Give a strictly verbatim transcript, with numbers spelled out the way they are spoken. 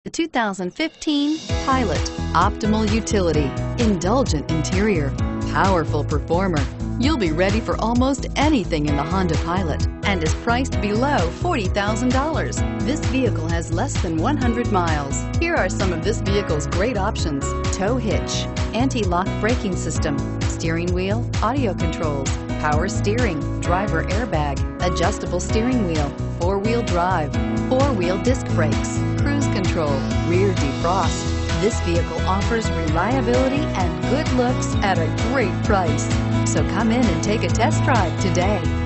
The two thousand fifteen Pilot. Optimal utility, indulgent interior, powerful performer. You'll be ready for almost anything in the Honda Pilot and is priced below forty thousand dollars. This vehicle has less than one hundred miles. Here are some of this vehicle's great options: tow hitch, anti-lock braking system, steering wheel audio controls, power steering, driver airbag, adjustable steering wheel, four-wheel drive, four-wheel disc brakes, cruise control, rear defrost. This vehicle offers reliability and good looks at a great price. So come in and take a test drive today.